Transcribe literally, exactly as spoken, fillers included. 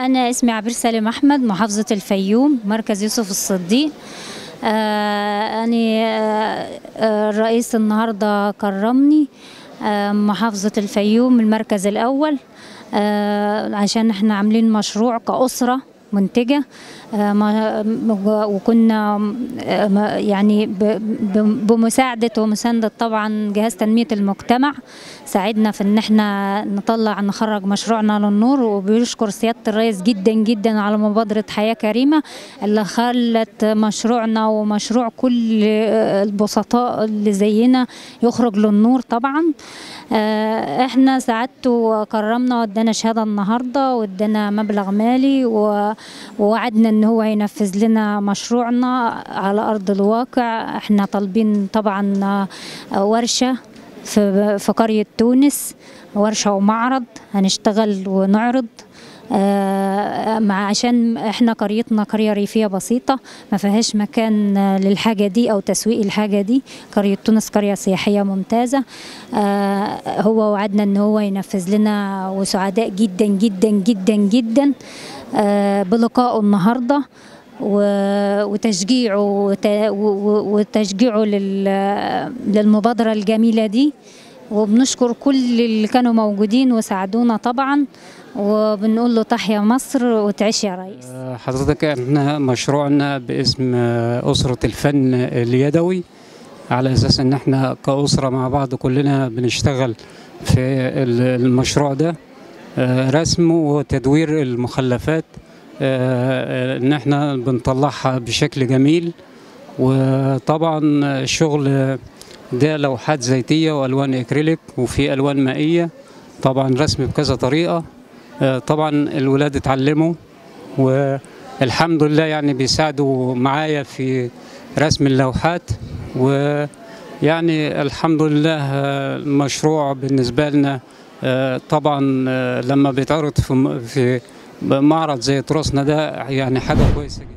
أنا اسمي عبير سالم أحمد، محافظة الفيوم، مركز يوسف الصديق. آه أنا آه الرئيس النهاردة كرمني، آه محافظة الفيوم المركز الأول، آه عشان احنا عاملين مشروع كأسرة منتجة. آه وكنا آه يعني بمساعدة ومساندة طبعا جهاز تنمية المجتمع، ساعدنا في ان احنا نطلع نخرج مشروعنا للنور. وبيشكر سيادة الرئيس جدا جدا على مبادرة حياة كريمة اللي خلت مشروعنا ومشروع كل البسطاء اللي زينا يخرج للنور. طبعا آه احنا ساعدته وكرمنا وادانا شهادة النهاردة وادانا مبلغ مالي، ووعدنا ان هو ينفذ لنا مشروعنا على ارض الواقع. احنا طالبين طبعا ورشة في في قرية تونس، ورشة ومعرض هنشتغل ونعرض، آه مع عشان احنا قريتنا قرية ريفية بسيطة ما فيهاش مكان للحاجة دي او تسويق الحاجة دي. قرية تونس قرية سياحية ممتازة. آه هو وعدنا ان هو ينفذ لنا، وسعداء جدا جدا جدا جدا آه بلقائه النهارده وتشجيعه وتشجيعه للمبادرة الجميلة دي. وبنشكر كل اللي كانوا موجودين وساعدونا طبعا، وبنقول له تحيا مصر وتعيش يا ريس. حضرتك احنا مشروعنا باسم أسرة الفن اليدوي، على أساس ان احنا كأسرة مع بعض كلنا بنشتغل في المشروع ده، رسم وتدوير المخلفات، ان احنا بنطلعها بشكل جميل. وطبعا الشغل ده لوحات زيتية والوان اكريليك وفي الوان مائية، طبعا رسم بكذا طريقة. طبعا الولاد اتعلموا والحمد لله يعني بيساعدوا معايا في رسم اللوحات، ويعني الحمد لله المشروع بالنسبة لنا طبعا لما بيتعرض في في معرض زي تراثنا ده يعني حاجة كويسة جدا.